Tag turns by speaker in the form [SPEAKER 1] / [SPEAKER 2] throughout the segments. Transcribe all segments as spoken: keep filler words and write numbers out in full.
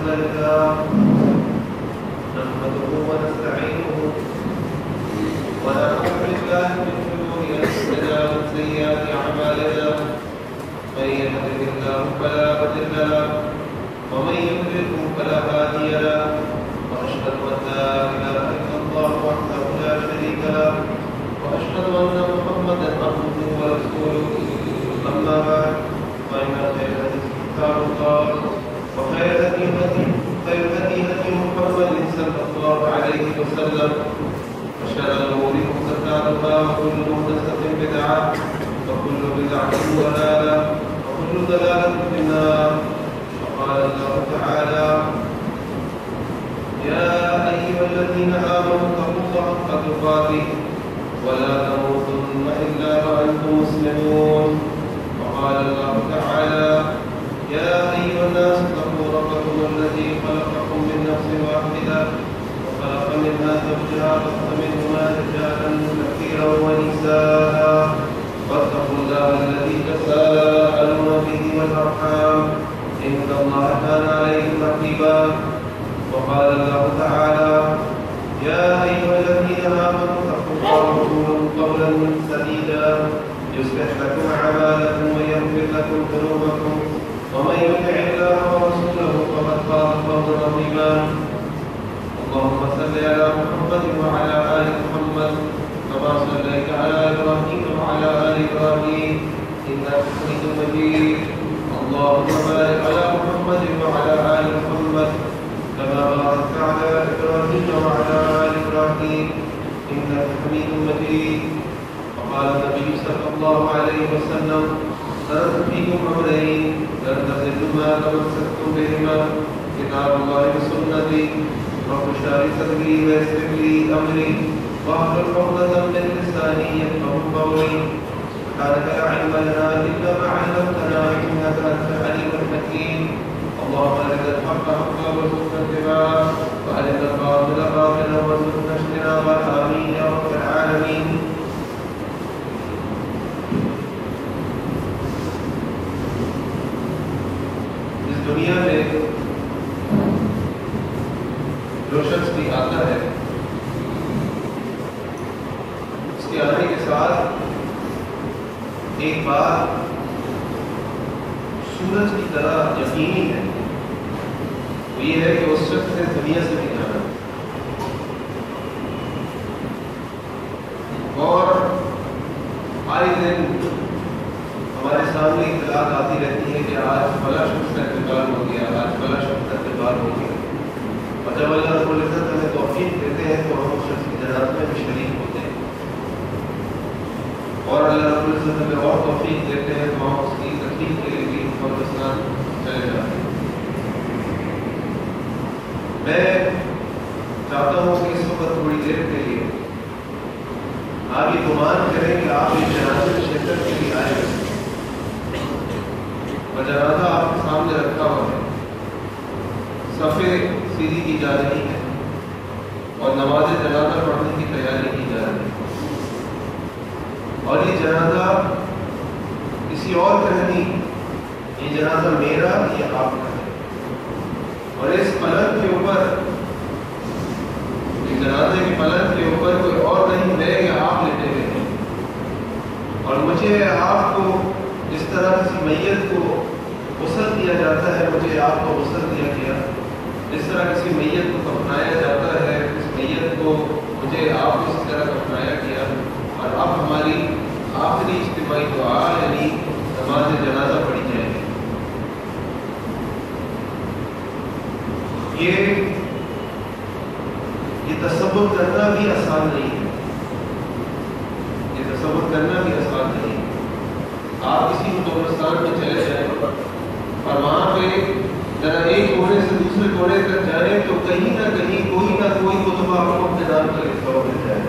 [SPEAKER 1] لله نحمده ونستعينه ونعوذ بالله من شرور أنفسنا ومن سيئات أعمالنا من يهده الله فلا مضل له ومن يضلل فلا هادي له وأشهد أن لا إله إلا الله وحده لا شريك له وأشهد أن محمدا عبده ورسوله أما بعد فإن خير الحديث كتاب الله وخير الهدي خير الهدي هدي محمد صلى الله عليه وسلم وشر الأمور محدثاتها وكل محدثة بدعة وكل بدعة ضلالة وكل ضلالة في النار. وقال الله تعالى: يا أيها الذين آمنوا اتقوا الله حق تقاته ولا تموتن إلا وأنتم مسلمون. وقال الله تعالى: يا أيها الناس اتقوا ربكم الذي خلقكم من نفس واحدة وخلق منها زوجها وبث منهما رجالا كثيرا ونساء واتقوا الله الذي تساءلون به والأرحام إن الله كان عليكم رقيبا. وقال الله تعالى: يا أيها الذين آمنوا اتقوا الله وقولوا قولا سديدا يصلح لكم أعمالكم ويغفر لكم ذنوبكم ومن يطع الله ورسوله فقد فاز فوزا عظيما. اللهم صل على محمد وعلى آل محمد كما صليت على إبراهيم وعلى آل إبراهيم إنك حميد مجيد. اللهم بارك على محمد وعلى آل محمد كما باركت على إبراهيم وعلى آل إبراهيم إنك حميد مجيد. وقال النبي صلى الله عليه وسلم: تركت فيكم أمرين لن تضلوا ما تمسكتم بهما كتاب الله وسنتي. رب اشرح لي صدري ويسر لي أمري واحلل عقدة من لساني يفقهوا قولي. سبحانك لا علم لنا إلا ما علمتنا إنك أنت العليم الحكيم. اللهم أرنا الحق حقا وارزقنا اتباعه وأرنا الباطل باطلا وارزقنا اجتنابه. آمين يا رب العالمين. دنیا میں جو شخص بھی آتا ہے اس کے آنے کے ساتھ ایک بات سورج کی طرح یقینی ہے، وہ یہ ہے کہ اس شخص نے دنیا سے بھی جانا اور آئے دن ہمارے سامنے اطلاعات آتی رہتی ہے کہ آج فلاں شخص کا انتقال ہو گیا، آج فلاں شخص کا انتقال ہو گیا، اور جب اللہ رب العزت ہمیں توفیق دیتے ہیں تو ہم اس شخص کی جنازہ میں بھی شریک ہوتے ہیں، اور اللہ رب العزت ہمیں اور توفیق دیتے ہیں تو ہم اس کی تکلیف کے لیے بھی قبرستان چلے جاتے ہیں۔ میں چاہتا ہوں کہ اس وقت تھوڑی دیر کے لیے آپ یہ گمان کریں کہ آپ اس جنازے میں شرکت کے لیے آئے ہیں اور جنازہ آپ کے سامنے رکھا ہوا ہے، صفیں سیدھی کی جا رہی ہے اور نماز جنازہ پڑھنے کی تیاری کی جا رہی ہے، اور یہ جنازہ کسی اور کا نہیں، یہ جنازہ میرا یا آپ کا ہے، اور اس پلنگ کے اوپر، اس جنازے کے پلنگ کے اوپر کوئی اور نہیں میں یا آپ لیتے ہوئے ہیں، اور مجھے آپ کو جس طرح کسی میت کو غسل دیا جاتا ہے، مجھے آپ کو غسل دیا گیا، جس طرح کسی میت کو کفنایا جاتا ہے، اس میت کو مجھے آپ کو اس طرح کفنایا گیا، اور اب ہماری آخری اجتماعی دعا یعنی نماز جنازہ پڑھی جائے گی۔ یہ یہ تصور کرنا بھی آسان نہیں ہے، یہ تصور کرنا بھی آسان نہیں ہے۔ آپ کسی قبرستان میں چلے جائیں اور وہاں پہ ذرا ایک کونے سے دوسرے کونے تک جائیں تو کہیں نہ کہیں کوئی نہ کوئی کتبہ آپ کو اپنے نام کا لکھا ہوا مل جائے،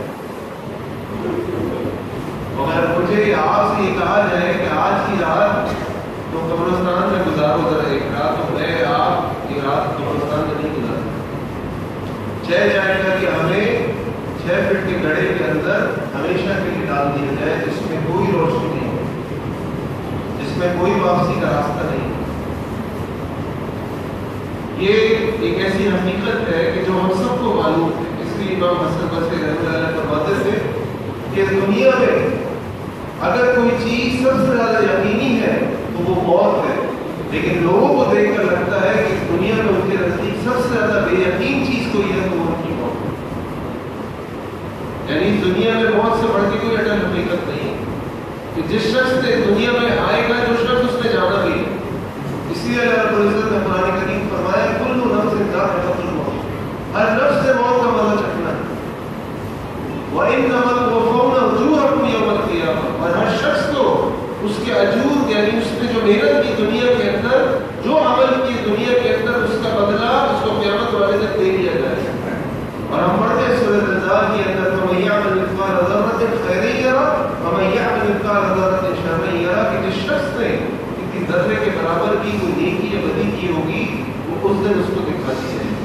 [SPEAKER 1] مگر مجھے آپ سے یہ کہا جائے کہ آج کی رات تو قبرستان میں گزارو ذرا ایک رات، تو میں آپ یہ رات قبرستان میں نہیں گزار سکتا۔ چھ جائے گا کہ ہمیں چھ فٹ کے گڑھے کے اندر ہمیشہ کے لیے ڈال دیا جائے جس میں کوئی روشنی نہیں ہو، جس میں کوئی واپسی کا راستہ نہیں۔ یہ ایک ایسی حقیقت ہے کہ جو ہم سب کو معلوم ہے. اس لیے امام حسن بصری رحمۃ اللہ علیہ فرماتے تھے کہ دنیا میں اگر کوئی چیز سب سے زیادہ یقینی ہے تو وہ موت ہے، لیکن لوگوں کو دیکھ کر لگتا ہے کہ اس دنیا میں ان کے نزدیک سب سے زیادہ بے یقین چیز کوئی ہے تو وہ ان کی موت ہے. یعنی اس دنیا میں موت سے بڑھ کے کوئی اٹل حقیقت نہیں ہے کہ جس شخص نے دنیا میں آئے گا جو شخص اس نے جانا بھی ہے. اسی لیے اللہ رب العزت نے قرآن کریم فرمایا کل نفس ذائقۃ الموت، ہر نفس سے موت کا مزہ چکھنا ہے. وَإِنَّمَا تُوَفَّوْنَ أُجُورَكُمْ يَوْمَ الْقِيَامَةِ، اور ہر شخص کو اس کے اجور یعنی اس نے جو محنت کی دنیا کے اندر، جو عمل کی دنیا کے اندر، اس کا بدلہ اس کو قیامت والے دن دے دیا جائے گا. اور ہم پڑھتے ہیں سورۃ الزلزال کے اندر فَمَن يَعْمَلْ مِثْقَالَ ذَرَّةٍ خَيْرًا يَرَهُ وَمَن يَعْمَلْ مِثْقَالَ ذَرَّةٍ شَرًّا يَرَهُ، کہ جس شخص نے کسی ذرے کے برابر کی کوئی نیکی یا بدی کی ہوگی وہ اس دن اس کو دکھا دی جائے گی.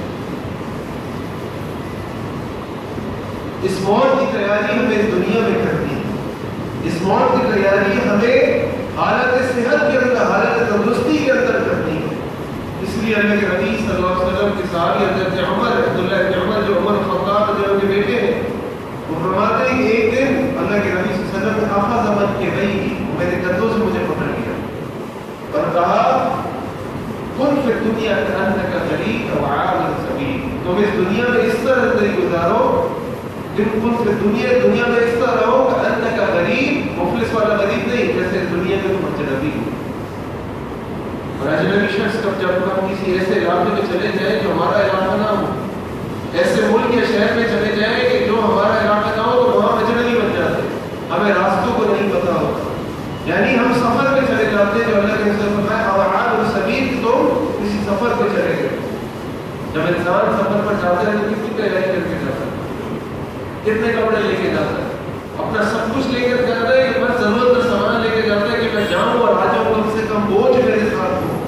[SPEAKER 1] اس موت کی تیاری ہمیں اس دنیا میں کرنی ہے. اس موت کی تیاری ہمیں حالت صحت کے اندر، حالت تندرستی کے اندر کرنی ہے. اس لیے اللہ کے نبی صلی اللہ علیہ وسلم کے صحابی حضرت عمر عبداللہ بن عمر جو عمر خطاب جو ان کے بیٹے ہیں، وہ فرماتے ہیں کہ ایک دن اللہ کے نبی صلی اللہ علیہ وسلم نے آخا زمن کے گئی میرے کندھوں سے مجھے پکڑ لیا اور کہا کن فی الدنیا کأنک غریب او عابر سبیل، تم اس دنیا میں اس طرح زندگی گزارو بالکل کہ دنیا دنیا میں اس طرح رہو کہ انت کا غریب، مفلس والا غریب نہیں، جیسے دنیا میں تم اجنبی ہو. اور اجنبی شخص کب جب ہم کسی ایسے علاقے میں چلے جائیں جو ہمارا علاقہ نہ ہو، ایسے ملک یا شہر میں چلے جائیں کہ جو ہمارا علاقہ نہ ہو، تو وہاں اجنبی بن جاتے ہیں، ہمیں راستوں کو نہیں پتا ہوتا. یعنی ہم سفر میں چلے جاتے ہیں جو اللہ کے رسول نے فرمایا اور عابر سبیل، تم کسی سفر پہ چلے گئے. جب انسان سفر پر جاتا ہے تو کتنی تیاری کر کے جاتا ہے، کتنے کپڑے لے کے جاتا ہے، اپنا سب کچھ لے کر جاتا ہے کہ بس ضرورت کا سامان لے کے جاتا ہے کہ میں جاؤں اور آ جاؤں، کم سے کم بوجھ میرے ساتھ ہو.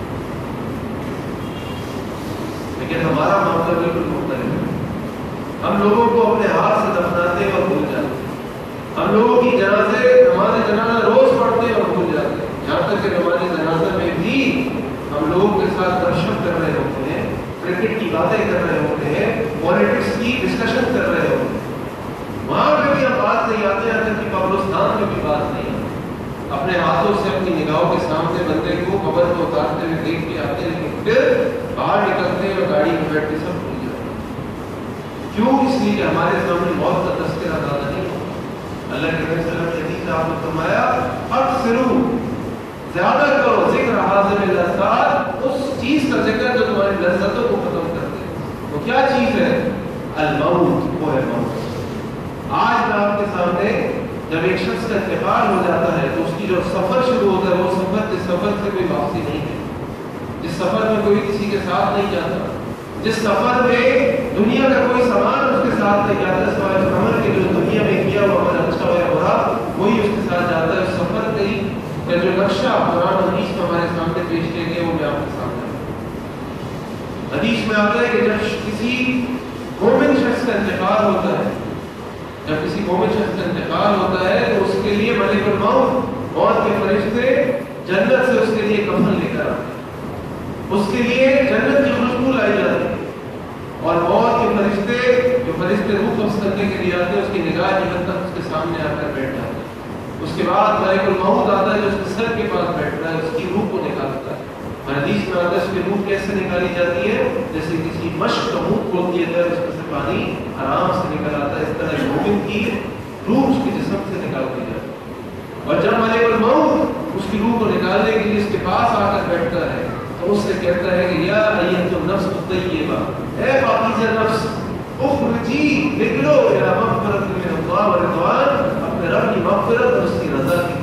[SPEAKER 1] لیکن ہمارا معاملہ بالکل مختلف ہے. ہم لوگوں کو اپنے ہاتھ سے دفناتے ہیں اور بھول جاتے ہیں. ہم لوگوں کی جنازے نماز جنازہ روز پڑھتے ہیں اور بھول جاتے ہیں. یہاں تک کہ نماز جنازہ میں بھی ہم لوگوں کے ساتھ درشن کر رہے ہوتے ہیں، کرکٹ کی باتیں کر رہے ہوتے ہیں، پالیٹکس کی ڈسکشن کر رہے ہوتے ہیں. وہاں پہ بھی ہم بات نہیں آتے ہیں کہ قبرستان میں بھی بات نہیں آتی. اپنے ہاتھوں سے اپنی نگاہوں کے سامنے بندے کو قبر کو اتارتے ہوئے دیکھ کے آتے ہیں، لیکن پھر باہر نکلتے ہیں اور گاڑی میں بیٹھ کے سب بھول جاتے ہیں. کیوں؟ اس لیے کہ ہمارے سامنے موت کا تذکرہ زیادہ نہیں ہوتا. اللہ کے نبی صلی اللہ علیہ وسلم نے آپ کو فرمایا اکثروا، زیادہ کرو ذکر حاضر اللذات، اس چیز کا ذکر جو تمہاری لذتوں کو ختم کر دے. وہ کیا چیز ہے؟ الموت، وہ ہے موت. آج میں آپ کے سامنے جب ایک شخص کا انتقال ہو جاتا ہے تو اس کی جو سفر شروع ہوتا ہے وہ سفر جس سفر سے کوئی واپسی نہیں ہے، جس سفر میں کوئی کسی کے ساتھ نہیں جاتا، جس سفر میں دنیا کا کوئی سامان اس کے ساتھ نہیں جاتا، اس کا عمل کے جو دنیا میں کیا وہ عمل اچھا ہو یا برا وہی اس کے ساتھ جاتا ہے. اس سفر کا جو نقشہ قرآن حدیث میں ہمارے سامنے پیش کیے گئے وہ میں آپ کے سامنے. حدیث میں آتا ہے کہ جب کسی مومن شخص کا انتقال ہوتا ہے، جب کسی مومن شخص کا انتقال ہوتا ہے تو اس کے لیے ملک الموت، موت کے فرشتے جنت سے اس کے لیے کفن لے کر آتے ہیں، اس کے لیے جنت کی خوشبو لائی جاتی ہے، اور موت کے فرشتے جو فرشتے روح قبض کرنے کے لیے آتے ہیں اس کی نگاہ جہنم اس کے سامنے آ کر بیٹھ جاتے ہیں. اس کے بعد ملک الموت آتا ہے جو اس کے سر کے پاس بیٹھتا ہے، اس کی روح کو نکالتا ہے. حدیث میں آتا ہے اس کی روح کیسے نکالی جاتی ہے؟ جیسے کسی مشق کا منہ کھول دیا جائے، اس میں سے پانی آرام سے نکل آتا ہے. اس طرح مومن کی روح اس کے جسم سے نکال دی جاتی ہے. اور جب ملک الموت اس کی روح کو نکالنے کے لیے اس کے پاس آ کر بیٹھتا ہے تو اس سے کہتا ہے کہ یا ایتھا النفس الطیبہ، اے پاکیزہ نفس، اخرجی، نکلو الی مغفرۃ من اللہ ورضوان، اپنے رب کی مغفرت اور اس کی رضا کی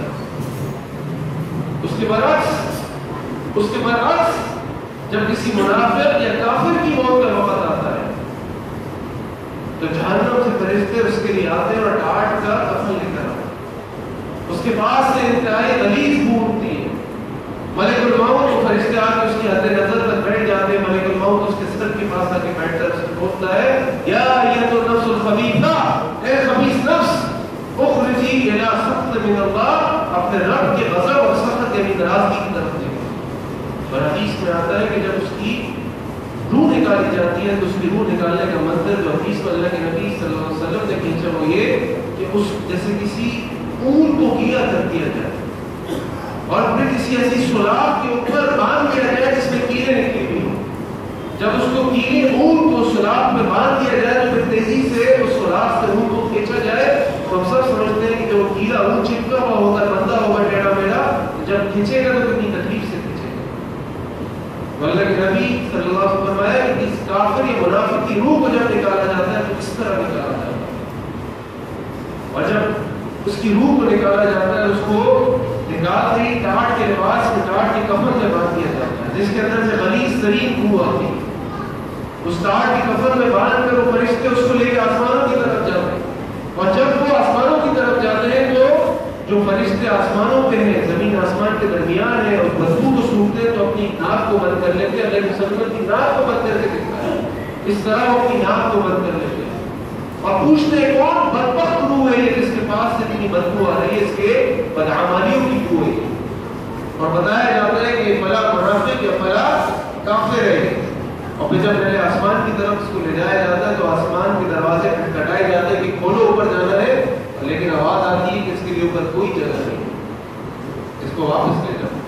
[SPEAKER 1] طرف. اس کے برعکس اس کے برعکس جب کسی منافق یا کافر کی موت کا وقت آتا ہے تو جہنم سے فرشتے اس کے لیے آتے ہیں اور ڈانٹ کا کفن لے کر آتے ہیں. اس کے پاس سے انتہائی غلیظ بو اٹھتی ہے. ملک الموت کو فرشتے آ کے اس کی حد نظر تک بیٹھ جاتے ہیں. ملک الموت اس کے سر کے پاس آ کے بیٹھ کر اس کو بولتا ہے یا ایتھا النفس الخبیثہ، اے خبیث نفس، اخرجی الی سخط من اللہ، اپنے رب کے غضب اور سخط یعنی ناراضگی کی طرف دیکھو. اور حدیث میں آتا ہے کہ جب اس کی روح نکالی جاتی ہے تو اس کی روح نکالنے کا منظر جو حدیث میں اللہ کے نبی صلی اللہ علیہ وسلم نے کھینچا وہ یہ کہ اس جیسے کسی اونٹ کو گیلا کر دیا جائے اور پھر کسی ایسی سوراخ کے اوپر باندھ دیا جائے جس میں کیلیں نکلی ہوئی ہوں. جب اس کو کیلے اونٹ کو سوراخ میں باندھ دیا جائے تو پھر تیزی سے اس سوراخ سے اونٹ کو کھینچا جائے تو ہم سب سمجھتے ہیں کہ جو کیلا اونٹ چپکا ہوا ہوگا بندہ ہوگا ٹیڑھا میڑھا جب کھینچے گا تو کتنی تکلیف سے کھینچے گا. اللہ کے نبی صلی اللہ علیہ وسلم نے فرمایا کہ اس کافر یا منافق کی روح کو جب نکالا جاتا ہے تو اس طرح نکالا جاتا ہے اور جب اس کی روح کو نکالا جاتا ہے اس کو نکال کر ٹاٹ کے لباس میں ٹاٹ کے کفن میں باندھ دیا جاتا ہے جس کے اندر سے غلیظ ترین روح آتی ہے. اس ٹاٹ کے کفن میں باندھ کر وہ فرشتے اس کو لے کے آسمانوں کی طرف جاتے ہیں اور جب وہ آسمانوں کی طرف جاتے ہیں تو جو فرشتے آسمانوں پہ ہیں زمین آسمان کے درمیان ہے اور بدبو کو سونگتے ہیں تو اپنی ناک کو بند کر لیتے ہیں. اللہ مسلمان کی ناک کو بند کر کے دیکھتا ہے اس طرح وہ اپنی ناک کو بند کر لیتے ہیں اور پوچھتے ہیں کون بدبخت روح ہے یہ جس کے پاس سے اتنی بدبو آ رہی ہے اس کے بدعمالیوں کی روح ہے اور بتایا جاتا ہے کہ فلاں منافق یا فلاں کافر ہے اور پھر جب پہلے آسمان کی طرف اس کو لے جایا جاتا ہے تو آسمان کے دروازے کھٹکھٹائے جاتے ہیں کہ کھولو اوپر جانا ہے لیکن آواز آتی ہے کہ اس کے لیے اوپر کوئی جگہ نہیں اس کو واپس لے جاؤ.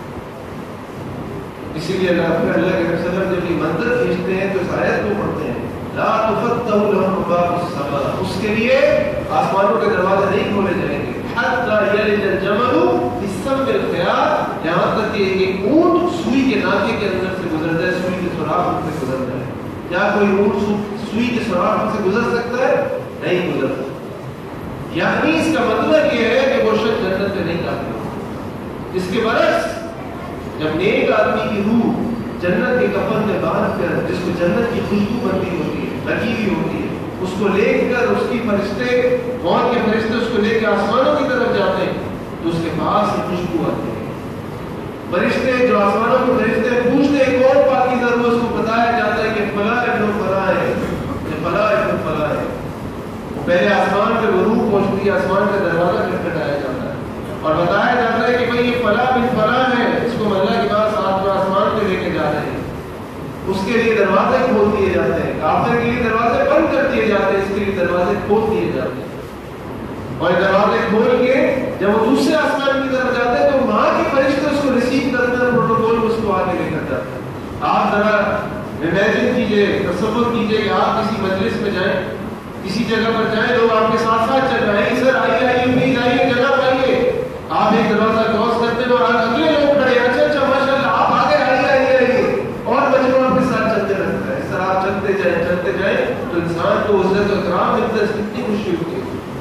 [SPEAKER 1] اسی لیے اللہ کے نبی صلی اللہ علیہ وسلم جب یہ منظر کھینچتے ہیں تو اس آیت کو پڑھتے ہیں لا تفتح لهم ابواب السماء اس کے لیے آسمانوں کے دروازے نہیں کھولے جائیں گے حتی یلج الجمل فی السم الخیاط یہاں تک کہ ایک اونٹ سوئی کے ناکے کے اندر سے گزر جائے سوئی کے سوراخ سے گزر جائے. کیا کوئی اونٹ سوئی کے سوراخ سے گزر سکتا ہے؟ نہیں گزر سکتا. یعنی اس کا مطلب یہ ہے کہ وہ شخص جنت میں نہیں داخل ہوگا. اس کے برعکس جب نیک آدمی کی روح جنت کے کفن میں باندھ کر جس کو جنت کی خوشبو بنتی ہوتی ہے لگی ہوئی ہوتی ہے اس کو لے کر اس کی فرشتے موت کے فرشتے اس کو لے کے آسمانوں کی طرف جاتے ہیں تو اس کے پاس خوشبو آتی ہے. فرشتے جو آسمانوں کے فرشتے پوچھتے ہیں کون پاکیزہ روح اس کو بتایا جاتا ہے کہ فلاں ابن فلاں ہے فلاں ابن فلاں ہے. پہلے آسمان پہ وہ روح پہنچتی ہے آسمان کا دروازہ کھٹکھٹایا جاتا ہے اور بتایا جاتا ہے کہ بھئی یہ فلاں بن فلاں ہے اس کو اللہ کے پاس ساتھ آسمان پہ لے کے جا رہے ہیں. اس کے لیے دروازے کھول دیے جاتے ہیں کافر کے لیے دروازے بند کر دیے جاتے ہیں اس کے لیے دروازے کھول دیے جاتے ہیں اور دروازے کھول کے جب وہ دوسرے آسمان کی طرف جاتے ہیں تو وہاں کے فرشتے اس کو ریسیو کرتے ہیں پروٹوکول میں اس کو آگے لے کر جاتے ہیں. آپ ذرا امیجن کیجئے تصور کیجئے کہ آپ کسی مجلس میں جائیں کسی جگہ پر جائیں لوگ آپ کے ساتھ ساتھ چل رہے ہیں سر آئیے آئیے پلیز آئیے جگہ پائیے آپ ایک دروازہ کراس کرتے ہیں اور اگلے لوگ کھڑے ہیں اچھا اچھا ماشاء اللہ آپ آگے آئیے آئیے آئیے اور مجموعہ آپ کے ساتھ چلتے رہتا ہے. سر آپ چلتے جائیں چلتے جائیں تو انسان کو عزت و اکرام ملتا ہے کتنی خوشی ہوتی ہے.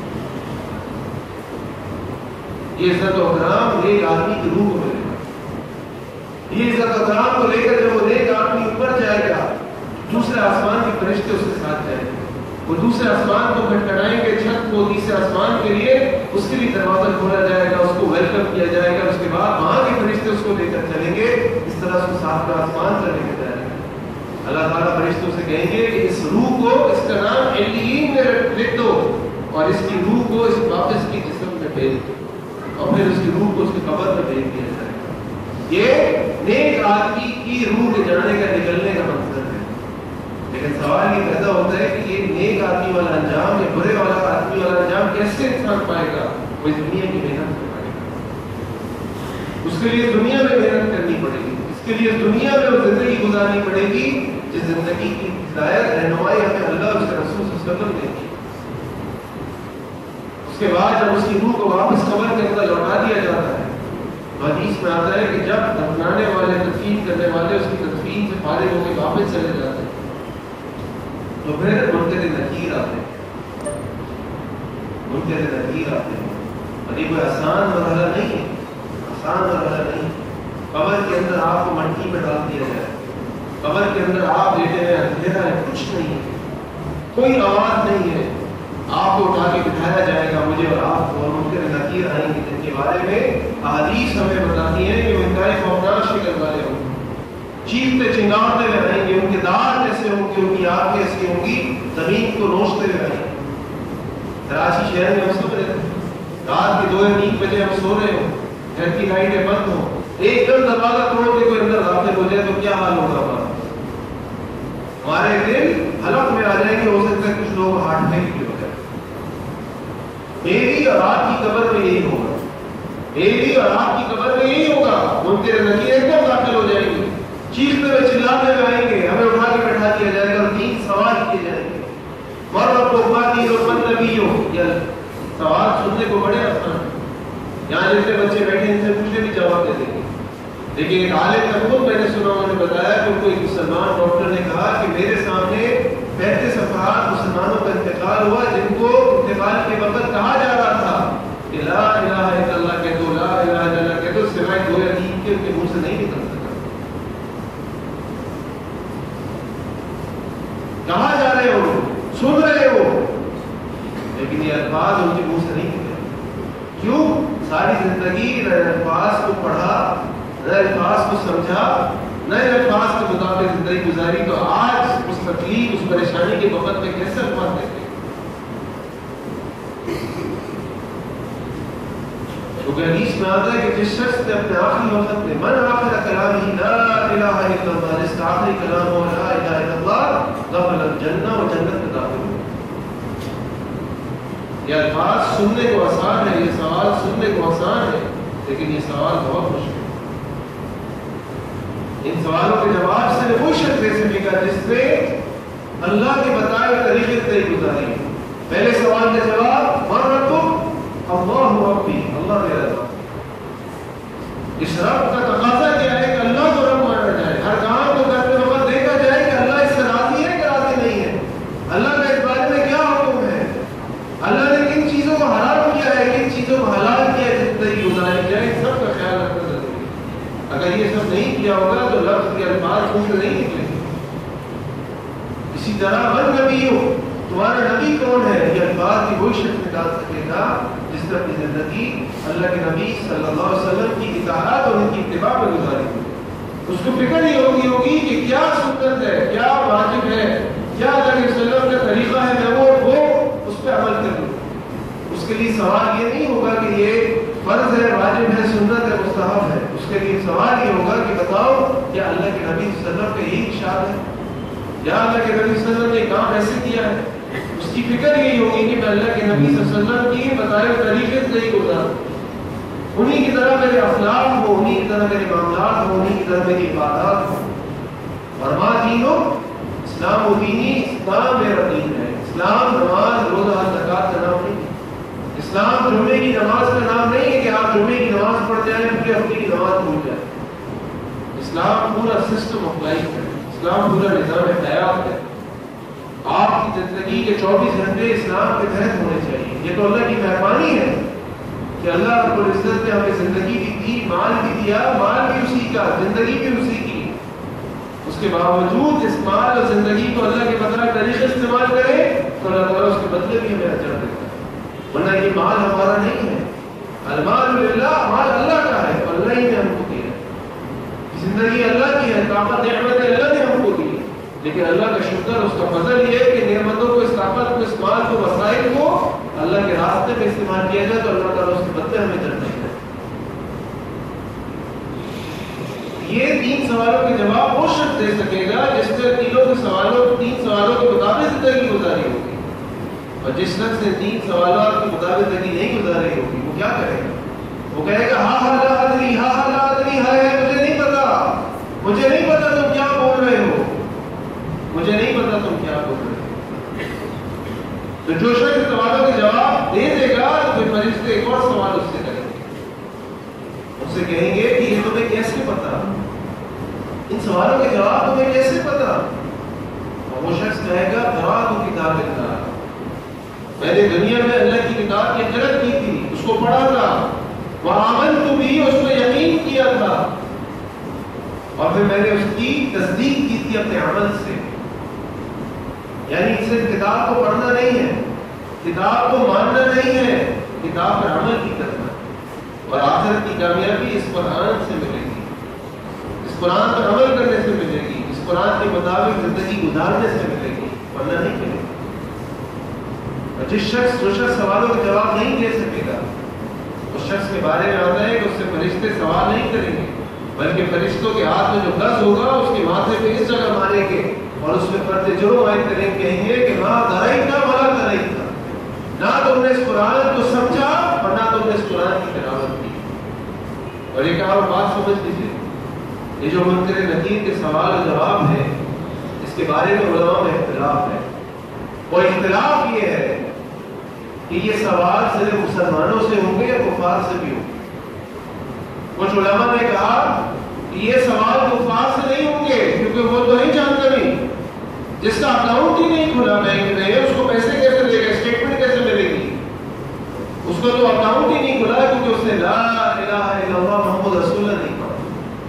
[SPEAKER 1] یہ عزت و اکرام ایک آدمی کی روح کو ملے گا. یہ عزت و اکرام کو لے کر جب وہ ایک آدمی اوپر جائے گا دوسرے آسمان کے فرشتے اس کے ساتھ جائیں گے وہ دوسرے آسمان کو کھٹکھٹائیں گے چھت کو تیسرے آسمان کے لیے اس کے لیے دروازہ کھولا جائے گا اس کو ویلکم کیا جائے گا. اس کے بعد وہاں کے فرشتے اس کو لے کر چلیں گے اس طرح اس کو ساتھ آسمان پر لے کے جائیں گے. اللہ تعالیٰ فرشتوں سے کہیں گے کہ اس روح کو اس کا نام علیین میں لکھ دو اور اس کی روح کو اس واپس کی جسم میں بھیج دو اور پھر اس کی روح کو اس کی قبر میں بھیج دیا جائے گا. یہ نیک آدمی کی روح کے جانے کا نکلنے کا منظر ہے. لیکن سوال یہ پیدا ہوتا ہے کہ یہ نیک آدمی والا انجام یا برے والا آدمی والا انجام کیسے انسان پائے گا؟ وہ اس دنیا کی محنت سے پائے گا. اس کے لیے دنیا میں محنت کرنی پڑے گی اس کے لیے دنیا میں وہ زندگی گزارنی پڑے گی جس زندگی کی ہدایت رہنمائی ہمیں اللہ اس کے رسول صلی اللہ علیہ وسلم دیں گے. اس کے بعد جب اس کی روح کو واپس قبر کے اندر لوٹا دیا جاتا ہے تو حدیث میں آتا ہے کہ جب دفنانے والے تدفین کرنے والے اس کی تدفین سے فارغ ہو کے واپس چلے جاتے ہیں تو پھر منکر نکیر آتے ہیں منکر نکیر آتے ہیں. اور یہ کوئی آسان مرحلہ نہیں ہے آسان مرحلہ نہیں. قبر کے اندر آپ کو مٹی میں ڈال دیا جائے قبر کے اندر آپ لیٹے ہوئے اندھیرا ہے کچھ نہیں ہے کوئی آواز نہیں ہے. آپ کو اٹھا کے بٹھایا جائے گا مجھے اور آپ کو اور منکر نکیر آئیں گے جن کے بارے میں احادیث ہمیں بتاتی ہیں کہ وہ انتہائی خوفناک شکل والے ہوں گے چیختے چنگاڑتے ہوئے آئیں گے. ان کے دانت ایسے ہوں گے ان کی آنکھیں ایسی ہوں گی زمین کو نوچتے ہوئے آئیں گے. کراچی شہر میں ہم سو رہے تھے رات کے دو یا تین بجے ہم سو رہے ہوں گھر کی لائٹیں بند ہوں ایک دم دروازہ توڑ کے کوئی اندر داخل ہو جائے تو کیا حال ہوگا ہمارا. ہمارے دل حلق میں آ جائیں گے. ہو سکتا ہے کچھ لوگ ہارٹ میں بھی ہو جائے. میری اور آپ کی قبر میں یہی ہوگا, میری اور آپ کی قبر میں یہی ہوگا. منکر نکیر ایک دم داخل ہو جائیں گے, چیختے ہوئے چلاتے ہوئے آئیں گے, ہمیں اٹھا کے بیٹھا دیا جائے گا اور تین سوال کیے جائیں گے. مرد کو پاتی اور من نبیوں, یہ سوال سننے کو بڑے آسان ہے. یہاں جتنے بچے بیٹھے ان سے پوچھنے بھی جواب دے دیں گے. لیکن ایک عالم کا خود میں نے سنا, انہوں نے بتایا کہ کوئی مسلمان ڈاکٹر نے کہا کہ میرے سامنے پینتیس افراد مسلمانوں کا انتقال ہوا جن کو انتقال کے وقت کہا جا رہا تھا کہ لا الہ الا اللہ کہہ دو, لا الہ الا اللہ کہہ دو, سوائے دو یا تین کے ان کے منہ سے نہیں نکل سکا. کہاں جا رہے ہو, سن رہے ہو, لیکن یہ الفاظ ان کے منہ سے نہیں نکلے. کیوں؟ ساری زندگی نہ الفاظ کو پڑھا, نہ الفاظ کو سمجھا, نہ الفاظ کے مطابق زندگی گزاری. تو آج اس تکلیف, اس پریشانی کے وقت میں کیسے الفاظ دیتے ہیں؟ کیونکہ حدیث میں آتا ہے کہ جس شخص نے اپنے آخری وقت میں من آخر کلامہ لا الہ الا اللہ, جس کا آخری کلام ہو لا الہ الا اللہ, دخل الجنہ, و جنت میں داخل ہو. یہ الفاظ سننے کو آسان ہے, یہ سوال سننے کو آسان ہے, لیکن یہ سوال بہت مشکل ہے. ان سوالوں کے جواب سے وہ شخص دے سکے گا جس نے اللہ کے بتائے طریقے سے گزاری. پہلے سوال کا جواب من ربک, اللہ ربی, اللہ میرا رب. اس رب کا تقاضا کیا ہے کہ اللہ کو رب مانا جائے. ہر کام کو کرتے وقت دیکھا جائے کہ اللہ اس سے راضی ہے کہ راضی نہیں ہے, اللہ کا اس بارے میں کیا حکم ہے, اللہ نے کن چیزوں کو حرام کیا ہے, کن چیزوں کو حلال کیا ہے, جس طریقے گزاری جائے. ان سب کا خیال رکھنا ضروری ہے. اگر یہ سب نہیں کیا ہوگا تو لفظ کے الفاظ منہ سے نہیں نکلیں گے. اسی طرح من نبی ہو, تمہارا نبی کون ہے, یہ الفاظ کی وہی شخص نکال سکے گا جس نے اپنی زندگی اللہ کے نبی صلی اللہ علیہ وسلم کی اطاعت اور ان کی اتباع میں گزاری ہوئی. اس کو فکر یہ ہوگی ہوگی کہ کیا سنت ہے, کیا واجب ہے, کیا اللہ کے وسلم کا طریقہ ہے, میں وہ وہ اس پہ عمل کر لوں. اس کے لیے سوال یہ نہیں ہوگا کہ یہ فرض ہے, واجب ہے, سنت ہے, مستحب ہے. اس کے لیے سوال یہ ہوگا کہ بتاؤ کیا اللہ کے نبی صلی اللہ علیہ وسلم کا یہی ارشاد ہے, یا اللہ کے نبی صلی اللہ علیہ وسلم نے کام ایسے کیا ہے. اس کی فکر یہی ہوگی کہ میں اللہ کے نبی صلی اللہ علیہ وسلم کی بتائے طریقے سے نہیں گزاروں, انہی کی طرح میرے اخلاق ہو, انہی کی طرح میرے معاملات ہو, انہی کی طرح میری عبادات ہو. اور ماں دینو اسلام و دینی, اسلام میرا دین ہے. اسلام نماز, روزہ, زکات کا نام نہیں. اسلام جمعے کی نماز کا نام نہیں ہے کہ آپ جمعے کی نماز پڑھ جائیں پورے ہفتے کی نماز بھول جائیں. اسلام پورا سسٹم آف لائف ہے, اسلام پورا نظام حیات ہے. آپ کی زندگی کے چوبیس گھنٹے اسلام کے تحت ہونے چاہیے. یہ تو اللہ کی مہربانی ہے کہ اللہ رب العزت نے ہمیں زندگی بھی دی, مال بھی دیا, مال بھی اسی کا, زندگی بھی اسی کی. اس کے باوجود اس مال اور زندگی کو اللہ کے بطرہ طریقے استعمال کریں تو اللہ تعالیٰ اس کے بدلے بھی ہمیں اجر دیتا ہے. ورنہ یہ مال ہمارا نہیں ہے. المال للہ, مال اللہ کا ہے, اللہ ہی نے ہم کو دیا. زندگی اللہ کی ہے, طاقت نعمت اللہ نے ہم کو دی. لیکن اللہ کا شکر, اس کا فضل یہ ہے کہ نعمتوں کو, اس طاقت کو, اس مال کو, وسائل کو اللہ کے راستے میں استعمال کیا جائے تو اللہ تعالیٰ اس کے بدلے ہمیں اجر دیتا ہے. یہ تین سوالوں کے جواب وہ شخص دے سکے گا جس نے تینوں کے سوالوں تین سوالوں کے مطابق زندگی گزاری ہوگی. اور جس شخص نے تین سوالات کے مطابق زندگی نہیں گزاری ہوگی وہ کیا کرے گا؟ وہ کہے گا ہاں ہاں لا ادری, ہاں ہاں لا ادری, ہے مجھے نہیں پتا, مجھے نہیں پتا تم کیا بول رہے ہو, مجھے نہیں پتا تم کیا بول رہے ہو. تو جو شخص سوالوں کے جواب دے دے گا تو پھر فرشتے ایک اور سوال اس سے کریں گے. اس سے کہیں گے کہ یہ تمہیں کیسے پتا, ان سوالوں کے جواب تمہیں کیسے پتا؟ اور وہ شخص کہے گا قرأت کتاب اللہ, میں نے دنیا میں اللہ کی کتاب کی قرأت کی تھی, اس کو پڑھا تھا, وآمنت بھی, اس میں یقین کیا تھا, اور پھر میں نے اس کی تصدیق کی تھی اپنے عمل سے. یعنی صرف کتاب کو پڑھنا نہیں ہے, کتاب کو ماننا نہیں ہے, کتاب پر عمل بھی کرنا. اور آخرت کی کامیابی اس قرآن سے ملے گی, اس قرآن پر عمل کرنے سے ملے گی, اس قرآن کے مطابق زندگی گزارنے سے ملے گی, ورنہ نہیں ملے گی. اور جس شخص جو شخص سوالوں کا جواب نہیں دے سکے گا اس شخص کے بارے میں آتا ہے کہ اس سے فرشتے سوال نہیں کریں گے, بلکہ فرشتوں کے ہاتھ میں جو گز ہوگا اس کے ماتھے پہ اس جگہ ماریں گے اور اس میں فرد جرم عائد کریں کہیں گے کہ ماں درائیتا ولا درائیتا، نہ تم نے اس قرآن کو سمجھا اور نہ تم نے اس قرآن کی تلاوت کی۔ اور یہ کہا بات سمجھ لیجیے، یہ جو منکر نکیر کے سوال و جواب ہے اس کے بارے میں علماء میں اختلاف ہے۔ وہ اختلاف یہ ہے کہ یہ سوال صرف مسلمانوں سے ہوں گے یا کفار سے بھی ہوں گے۔ کچھ علماء نے کہا کہ یہ سوال کفار سے نہیں ہوں گے کیونکہ وہ تو نہیں جانتا نہیں، جس کا اکاؤنٹ ہی نہیں کھلا بینک میں اس کو پیسے کیسے لے گا، اسٹیٹمنٹ کیسے ملے گی؟ اس کو تو اکاؤنٹ ہی نہیں کھلا کیونکہ اس نے لا الہ الا اللہ محمد رسول اللہ نہیں پڑھا۔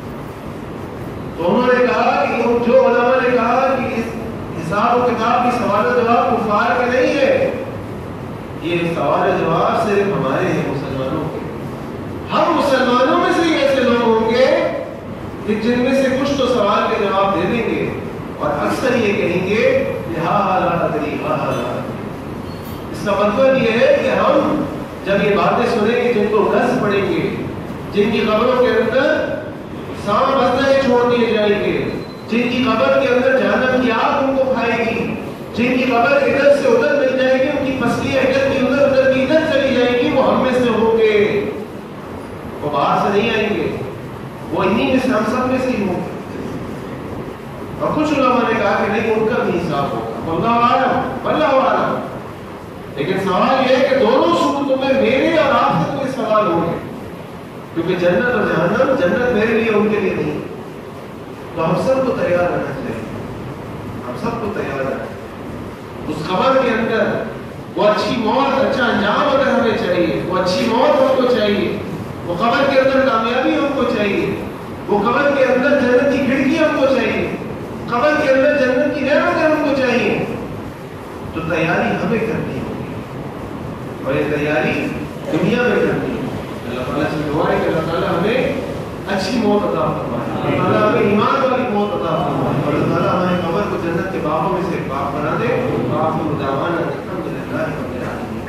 [SPEAKER 1] تو انہوں نے کہا کہ جو علماء نے کہا کہ اس حساب و کتاب کی سوال و جواب کفار کے نہیں ہے، یہ سوال و جواب صرف ہمارے ہیں مسلمانوں کے۔ ہم مسلمانوں میں سے ایسے لوگ ہوں گے کہ جن میں سے کچھ تو سوال کے جواب دے دیں گے اور اکثر یہ کہیں گے کہ ہاں ہاں لا ادری ہاں ہاں لا ادری۔ اس کا مطلب یہ ہے کہ ہم جب یہ باتیں سنیں گے جن کو نس پڑیں گے، جن کی قبروں کے اندر سانپ بستہ چھوڑ دیے جائیں گے، جن کی قبر کے اندر جہنم کی آگ ان کو کھائے گی، جن کی قبر ادھر سے ادھر مل جائے گی، ان کی پسلیاں ادھر کی ادھر ادھر کی ادھر چلی جائیں گی، وہ ہم میں سے ہوں گے، وہ باہر سے نہیں آئیں گے، وہ انہی میں سے ہم سب میں سے ہی ہوں گے۔ اور کچھ علماء نے کہا کہ نہیں ان کا بھی حساب ہوگا، واللہ عالم واللہ عالم۔ لیکن سوال یہ ہے کہ دونوں صورتوں میں میرے اور آپ سے کوئی سوال ہوں گے، کیونکہ جنت اور جہنم، جنت میرے لیے ان کے لیے نہیں، تو ہم سب کو تیار رہنا چاہیے، ہم سب کو تیار رہنا چاہیے۔ اس قبر کے اندر وہ اچھی موت، اچھا انجام اگر ہمیں چاہیے، وہ اچھی موت ہم کو چاہیے، وہ قبر کے اندر کامیابی ہم کو چاہیے، وہ قبر کے اندر جنت کی کھڑکی ہم کو چاہیے، قبر کے اندر جنت کی نعمتیں ہم کو چاہیے، تو تیاری ہمیں کرنی ہوگی، اور یہ تیاری دنیا میں کرنی ہوگی۔ اللہ تعالیٰ سے دعا ہے کہ اللہ تعالیٰ ہمیں اچھی موت عطا فرمائے، اللہ تعالیٰ ہمیں ایمان والی موت عطا فرمائے، اور اللہ تعالیٰ ہمیں قبر کو جنت کے باغوں میں سے پاک بنا دے۔ آخر دعوانا الحمدللہ رب العالمین۔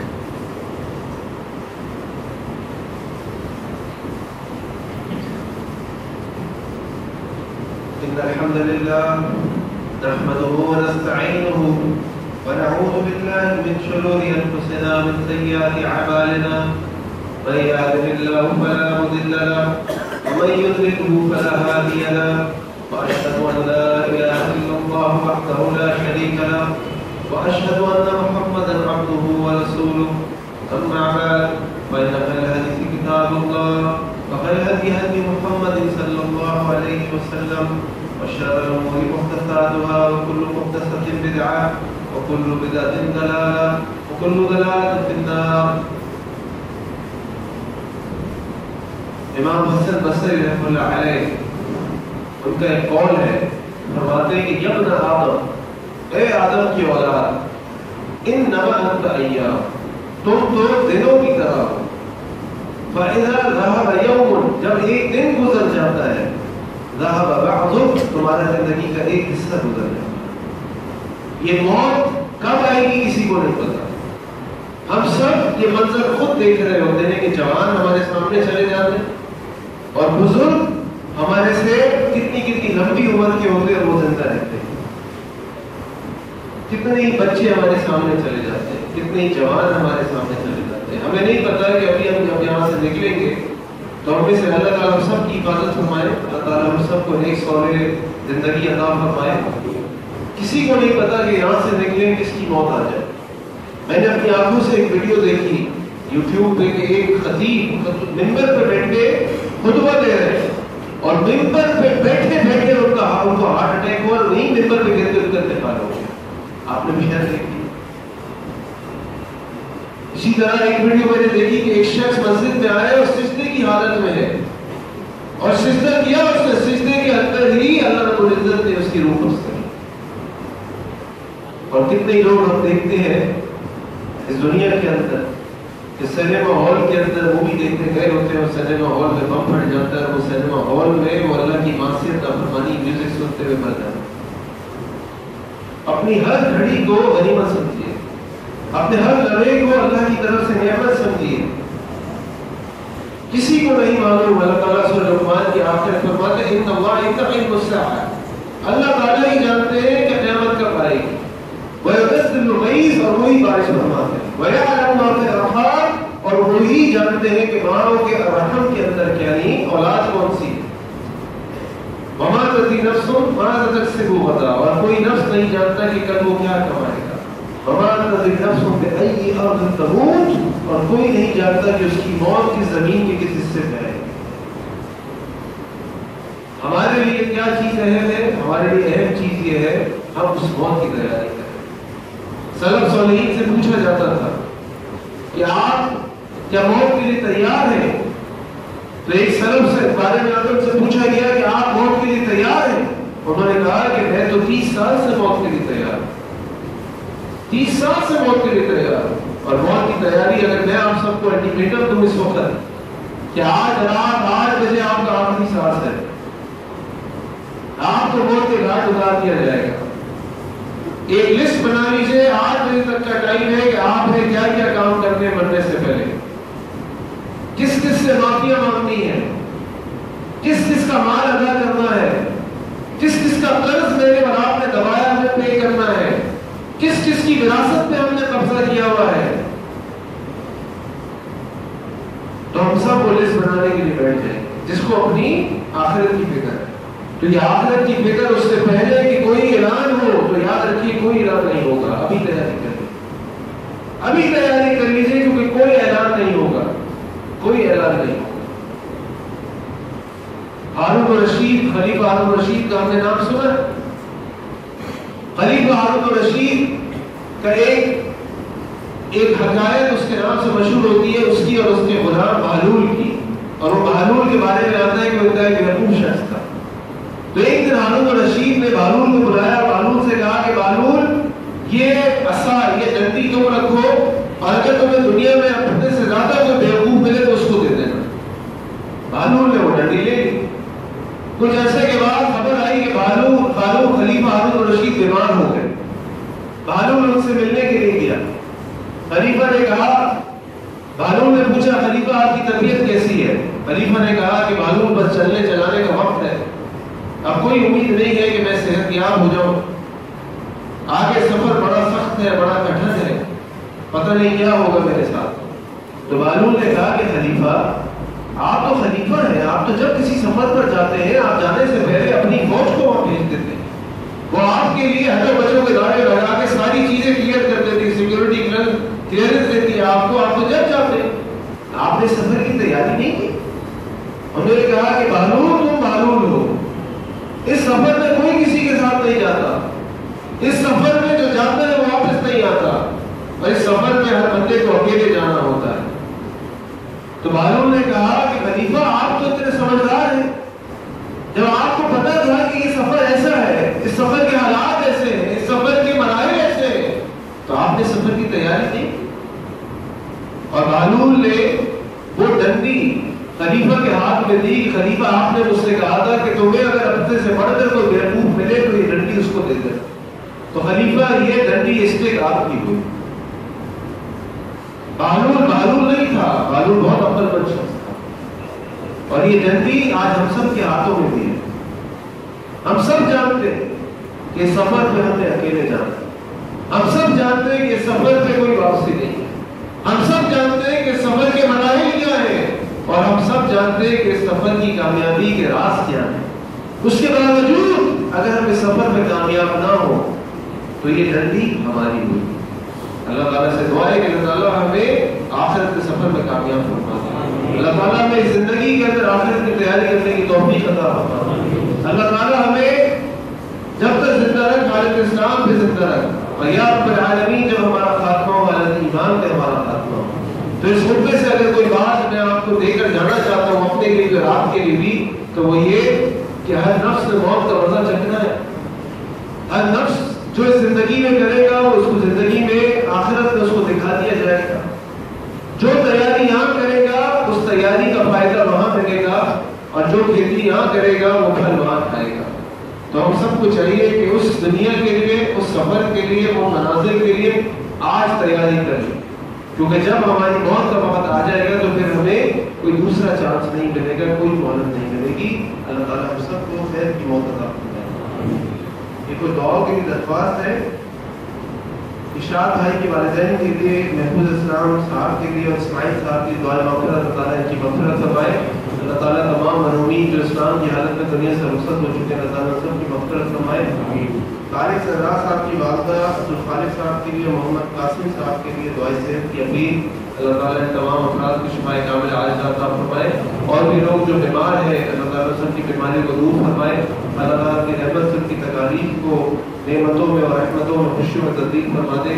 [SPEAKER 1] إن الحمد لله نحمده ونستعينه ونعوذ بالله من شرور أنفسنا ومن سيئات أعمالنا، من يهده الله فلا مضل له ومن يضلله فلا هادي له، وأشهد أن لا إله إلا الله وحده لا شريك له، وأشهد أن محمدا عبده ورسوله، أما بعد فإن خير الحديث كتاب الله وخير الهدي هدي محمد صلى الله عليه وسلم، وشر الأمور محدثاتها وكل محدثة بدعة وكل بدعة ضلالة وكل ضلالة في النار۔ امام حسن بصری رحمۃ اللہ علیہ ان کا ایک قول ہے، فرماتے ہیں کہ یبن آدم، اے آدم کی اولاد، انما انت ایام، تم تو دنوں کی طرح ہو، فاذا ذهب يوم، جب ایک دن گزر جاتا ہے، ذهب بعض، تمہارا زندگی کا ایک حصہ گزر جاتا ہے۔ یہ موت کب آئے گی کسی کو نہیں پتا۔ ہم سب یہ منظر خود دیکھ رہے ہوتے ہیں کہ جوان ہمارے سامنے چلے جاتے ہیں اور بزرگ ہمارے سے کتنی کتنی لمبی عمر کے ہوتے ہیں، وہ زندہ رہتے ہیں۔ کتنے ہی بچے ہمارے سامنے چلے جاتے ہیں، کتنے ہی جوان ہمارے سامنے چلے جاتے ہیں۔ ہمیں نہیں پتا کہ ابھی ہم جب یہاں سے نکلیں گے تو ہمیں سے اللہ تعالیٰ ہم سب کی حفاظت فرمائے، اللہ تعالیٰ ہم سب کو نیک صالح زندگی عطا فرمائے۔ کسی کو نہیں پتا کہ یہاں سے نکلیں کس کی موت آ جائے۔ میں نے اپنی آنکھوں سے ایک ویڈیو دیکھی یوٹیوب پہ کہ ایک خطیب ممبر پہ بیٹھے خطبہ دے رہے ہیں اور ممبر پہ بیٹھے بیٹھے ان کا ان کو ہارٹ اٹیک ہوا اور وہیں ممبر پہ گرتے گرتے انتقال ہو گیا۔ آپ نے بھی شاید دیکھی۔ اسی طرح ایک ویڈیو میں نے دیکھی کہ ایک شخص مسجد میں آیا اور سجدے کی حالت میں ہے اور سجدہ کیا، اس نے سجدے کے اندر ہی اللہ رب العزت نے اس کی روح قبض کر لی۔ اور کتنے لوگ ہم دیکھتے ہیں اس دنیا کے اندر کہ سینما ہال کے اندر مووی دیکھنے گئے ہوتے ہیں اور سینما ہال میں بم پھٹ جاتا ہے، وہ سینما ہال میں وہ اللہ کی معصیت کا فرمانی میوزک سنتے ہوئے مر جاتا ہے۔ اپنی ہر گھڑی کو غنیمت سمجھیے، اپنے ہر لمحے کو اللہ کی طرف سے نعمت سمجھیے۔ کسی کو نہیں معلوم، اللہ تعالیٰ سورہ لقمان کی آخر فرماتے ہیں ان اللہ یعلم الساعۃ، اللہ تعالیٰ ہی جانتے ہیں کہ قیامت نفس ماذا تکسب غدا، اور کوئی نفس نہیں جانتا کہ کل وہ کیا کمائے گا. وما تدری نفس بأي أرض تموت، اور کوئی نہیں جانتا کہ اس کی موت کس زمین کے کس حصے پہ ہے. ہمارے لیے کیا چیز اہم ہے؟ ہمارے لیے اہم چیز یہ ہے ہم اس موت کی تیاری کریں. سلف صالحین سے پوچھا جاتا تھا کہ آپ کیا موت کے لیے تیار ہیں؟ تو ایک سلف سے بارے میں اعظم سے پوچھا گیا کہ آپ موت کے لیے تیار ہیں؟ انہوں نے کہا کہ میں تو تیس سال سے موت کے لیے تیار ہوں، تیس سال سے موت کے لیے تیار ہوں. اور موت کی تیاری اگر میں آپ سب کو انڈیکیٹر دوں اس وقت کہ آج رات آٹھ بجے آپ کا آخری سانس ہے، آپ کو موت کے گھاٹ اتار دیا جائے گا. ایک لسٹ بنا لیجیے، آٹھ بجے تک کا ٹائم ہے کہ آپ نے کیا کیا کام کرنے مرنے سے پہلے، کس کس سے معافیاں مانگنی ہے، کس کس کا مال ادا کرنا ہے، کس کس کا قرض میرے اور آپ نے دبایا ہمیں پے کرنا ہے، کس کس کی وراثت پہ ہم نے قبضہ کیا ہوا ہے. تو ہم سب وہ لسٹ بنانے کے لیے بیٹھ جائیں جس کو اپنی آخرت کی فکر ہے. تو یہ آخرت کی فکر اس سے پہلے کہ کوئی اعلان ہو تو یاد رکھیے کوئی اعلان نہیں ہوگا. ابھی تیاری کر لیجیے، ابھی تیاری کر لیجیے کیونکہ کوئی اعلان نہیں ہوگا، کوئی اعلان نہیں ہوگا. ہارون الرشید، خلیفہ ہارون الرشید کا ہم نے نام سنا. خلیفہ ہارون الرشید کا ایک ایک حکایت اس کے نام سے مشہور ہوتی ہے، اس کی اور اس کے غلام بہلول کی. اور وہ بہلول کے بارے میں آتا ہے کہ وہ ایک بیوقوف شخص تھا. تو ایک دن ہارون الرشید نے بہلول کو بلایا، بہلول سے کہا کہ بہلول یہ عصا، یہ ڈنڈی تم رکھو، اور اگر تمہیں دنیا میں اپنے سے زیادہ کوئی بیوقوف ملے تو اس کو دے دینا. بہلول نے وہ ڈنڈی لے لی. کچھ عرصے کے بعد خبر آئی کہ بہلول بہلول خلیفہ ہارون الرشید بیمار ہو گئے. بہلول ان سے ملنے کے لیے گیا. خلیفہ نے کہا، بہلول نے پوچھا خلیفہ آپ کی طبیعت کیسی ہے؟ خلیفہ نے کہا کہ بہلول بس چلنے چلانے کا وقت ہے، اب کوئی امید نہیں ہے کہ میں صحت یاب ہو جاؤں، آگے سفر بڑا سخت ہے، بڑا کٹھن ہے، پتہ نہیں کیا ہوگا میرے ساتھ. تو بہلول نے کہا کہ خلیفہ آپ تو خلیفہ ہیں، آپ تو جب کسی سفر پر جاتے ہیں آپ جانے سے پہلے اپنی فوج کو وہاں بھیج دیتے ہیں، وہ آپ کے لیے ہٹو بچوں کے دائرے لگا کے ساری چیزیں کلیئر کر دیتی، سیکورٹی کلیئرنس دیتی ہے آپ کو، آپ تو جب جاتے ہیں. آپ نے سفر کی تیاری نہیں کی. انہوں نے کہا کہ بہلول تم بہلول ہو، اس سفر میں کوئی کسی کے ساتھ نہیں جاتا، اس سفر میں جو جاتا ہے وہ واپس نہیں آتا، اور اس سفر میں ہر بندے کو اکیلے جانا ہوتا ہے. تو بہلول نے کہا کہ خلیفہ آپ تو اتنے سمجھدار ہیں، جب آپ کو پتا تھا کہ یہ سفر ایسا ہے، اس سفر کے حالات ایسے ہیں، اس سفر کے مراحل ایسے ہیں، تو آپ نے سفر کی تیاری نہیں کی. اور بہلول نے وہ ڈنڈی خلیفہ کے ہاتھ میں دی. خلیفہ آپ نے مجھ سے کہا تھا کہ تمہیں اگر اپنے سے بڑھ کر کوئی بیوقوف ملے تو یہ ڈنڈی اس کو دے دے. تو خلیفہ یہ ڈنڈی اسٹک آپ کی ہوئی. بہلول بہلول نہیں تھا، بہلول بہت عقل مند شخص تھا، اور یہ ڈنڈی آج ہم سب کے ہاتھوں میں بھی ہے. ہم سب جانتے ہیں کہ سفر پہ ہم نے اکیلے جانا، ہم سب جانتے ہیں کہ سفر پہ کوئی واپسی نہیں ہے، ہم سب جانتے ہیں کہ سفر کے مراحل کیا ہیں، اور ہم سب جانتے ہیں کہ سفر کی کامیابی کے راز کیا ہیں. اس کے باوجود اگر ہم اس سفر میں کامیاب نہ ہو تو یہ ڈنڈی ہماری ہوئی. اللہ تعالیٰ سے دعا ہے کہ اللہ تعالیٰ ہمیں آخرت کے سفر میں کامیاب فرما دے. اللہ تعالیٰ ہمیں زندگی کے اندر آخرت کی تیاری کرنے کی توفیق عطا فرما دے. اللہ تعالیٰ ہمیں جب تک زندہ رکھ حالت اسلام پہ زندہ رکھ، اور یا رب العالمین جب ہمارا خاتمہ ہو حالت ایمان پہ ہمارا خاتمہ ہو. تو اس خطبے سے اگر کوئی بات میں آپ کو دے کر جانا چاہتا ہوں اپنے لیے بھی رات کے لیے بھی، تو وہ یہ کہ ہر نفس نے موت کا مزہ چکھنا ہے. ہر نفس جو اس زندگی میں کرے گا اس کو زندگی میں آخرت میں اس کو دکھا دیا جائے گا. جو تیاری یہاں کرے گا اس تیاری کا فائدہ وہاں ملے گا، اور جو کھیتی یہاں کرے گا وہ پھل وہاں کھائے گا. تو ہم سب کو چاہیے کہ اس دنیا کے لیے، اس سفر کے لیے، وہ مناظر کے لیے آج تیاری کریں، کیونکہ جب ہماری موت کا وقت آ جائے گا تو پھر ہمیں کوئی دوسرا چانس نہیں ملے گا، کوئی مہلت نہیں ملے گی. اللہ تعالیٰ ہم سب کو خیر کی موت عطا فرمائے. یہ کوئی دعاؤں کی درخواست ہے. اشارت بھائی کے والدین کے لیے، محفوظ اسلام صاحب کے لیے اور اسماعیل صاحب کی دعائیں مغفرت، اللہ تعالیٰ ان کی مغفرت فرمائے. اللہ تعالیٰ تمام مرحومین جو اس اسلام کی حالت میں دنیا سے رخصت ہو چکے ہیں، اللہ تعالیٰ سب کی مغفرت فرمائے۔ طارق سرار صاحب کی والدہ عبدالخالق صاحب کے لیے، محمد قاسم صاحب کے لیے دعائے صحت کی اپیل، اللہ تعالیٰ نے تمام افراد کی شفائے کامل عاجل عطا فرمائے، اور بھی لوگ جو بیمار ہیں اللہ تعالیٰ سب کی بیماری کو دور فرمائے، اللہ تعالیٰ کی رحمت سب کی تکالیف کو نعمتوں میں اور رحمتوں میں خوشیوں میں تبدیل فرما دے۔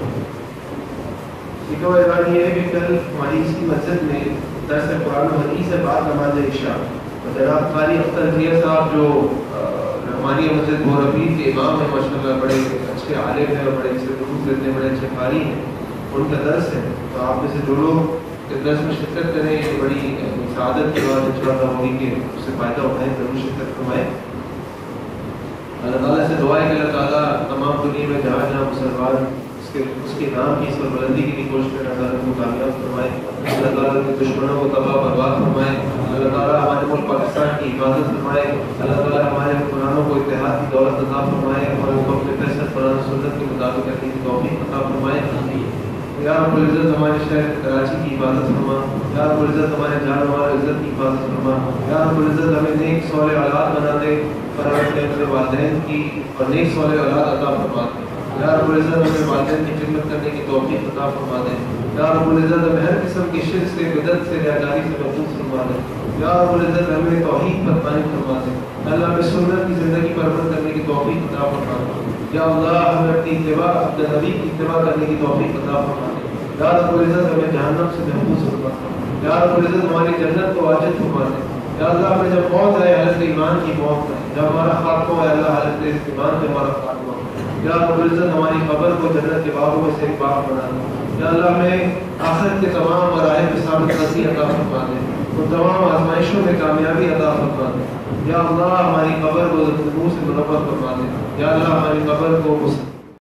[SPEAKER 1] ایک اور اعلان یہ ہے کہ کل ہماری اسی مسجد میں درس قرآن و حدیث سے بعد نماز عشاء جناب قاری اختر ضیاء صاحب جو رحمانیہ مسجد بوربیر کے امام ہیں، ماشاء اللہ بڑے اچھے عالم ہیں اور بڑے اچھے دروس دیتے ہیں، بڑے اچھے قاری ہیں، ان کا درس ہے، تو آپ میں سے جو لوگ اس درس میں شرکت کریں یہ بڑی سعادت کی بات ان شاء اللہ ہوگی کہ اس سے فائدہ اٹھائیں، ضرور شرکت فرمائیں۔ اللہ تعالیٰ سے دعا ہے کہ اللہ تعالیٰ تمام دنیا میں جہاں جہاں مسلمان اس کے اس کے نام کی سربلندی کی بھی کوشش کرنا، اللہ تعالیٰ کو کامیاب فرمائے، اللہ تعالیٰ کے دشمنوں کو تباہ برباد فرمائے، اللہ تعالیٰ ہمارے ملک پاکستان کی حفاظت فرمائے، اللہ تعالیٰ ہمارے حکمرانوں کو اتحاد کی دولت عطا فرمائے اور ان کو اپنے فیصلے قرآن و سنت کے مطابق کرنے کی توفیق عطا فرمائے۔ یا رب العزت ہمارے شہر کراچی کی حفاظت فرما، یا رب العزت ہمارے جان مال عزت کی حفاظت فرما، یا رب العزت ہمیں نیک صالح اولاد بنا دے، پرورش اپنے والدین کی اور نیک صالح اولاد عطا فرما دے، یا رب العزت ہمیں والدین کی خدمت کرنے کی توفیق عطا فرما دے، یا رب العزت ہمیں ہر قسم کی شرک سے، بدعت سے، ریاکاری سے محفوظ فرما دے، یا رب العزت ہمیں توحید پر قائم فرما دے، اللہ ہمیں سنت کی زندگی پر عمل کرنے کی توفیق عطا فرما دے، یا اللہ ہمیں اپنی اتباع اپنے نبی کی اتباع کرنے کی توفیق عطا فرما دے، یا رب العزت ہمیں جہنم سے محفوظ فرما دے، یا رب العزت ہماری جنت کو واجب فرما دے، یا اللہ ہمیں جب موت ہے حالت ایمان کی موت ہے، جب ہمارا خاتمہ ہے اللہ حالت ایمان سے ہمارا خاتمہ ہے، یا رب العزت ہماری قبر کو جنت کے باغوں میں سے ایک باغ بنا دے، یا اللہ ہمیں آخرت کے تمام مراحل میں ثابت قدمی عطا فرما دے، ان تمام آزمائشوں میں کامیابی عطا فرما دے، یا اللہ ہماری قبر کو نور سے منور فرما دے، یا اللہ ہماری قبر کو